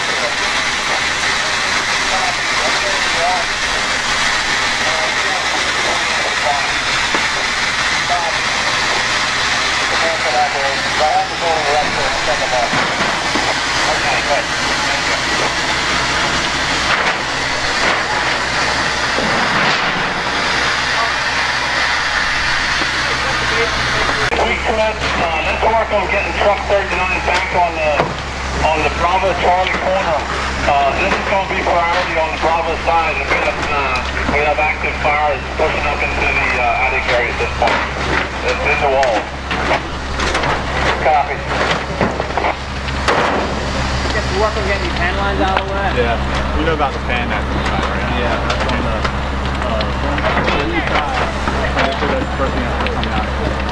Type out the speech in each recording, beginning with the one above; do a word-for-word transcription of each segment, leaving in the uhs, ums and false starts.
Let's work on getting truck thirty-nine back on the on the Bravo Charlie corner. Uh, this is going to be priority on the Bravo side. We have uh, we have active fires pushing up into the uh, attic area at this point. It's in the wall. Copy. Guess you work on getting these pan lines out of the way. Yeah, we know about the pan active fire, right? Yeah, that's on the uh, Leacock. That's the first thing that's coming out.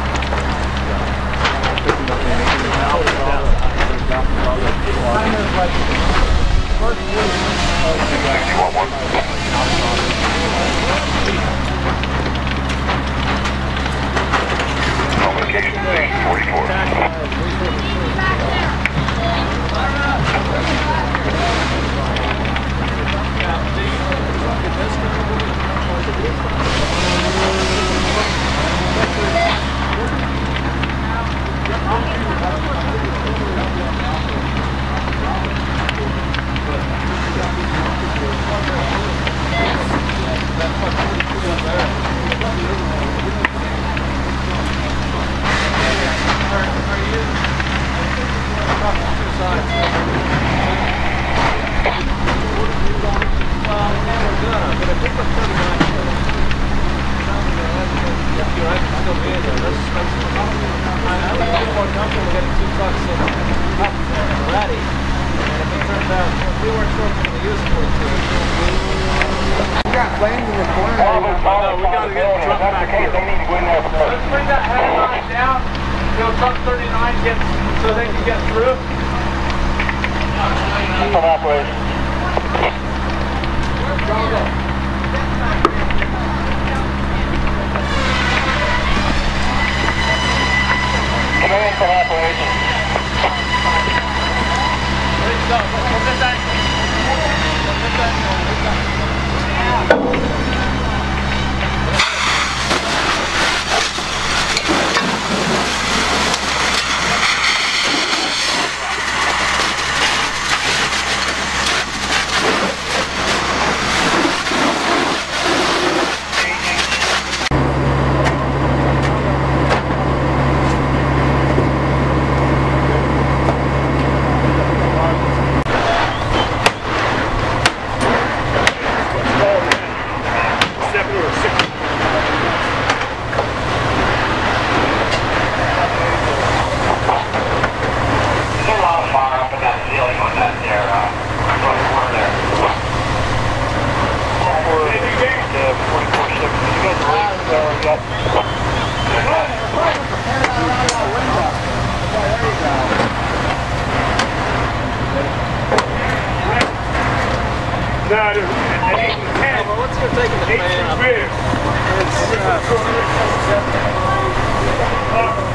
Location forty-four. So they can get through. From operation. Command from operation. No, dude. Well, let's go take the fan up. It's, uh,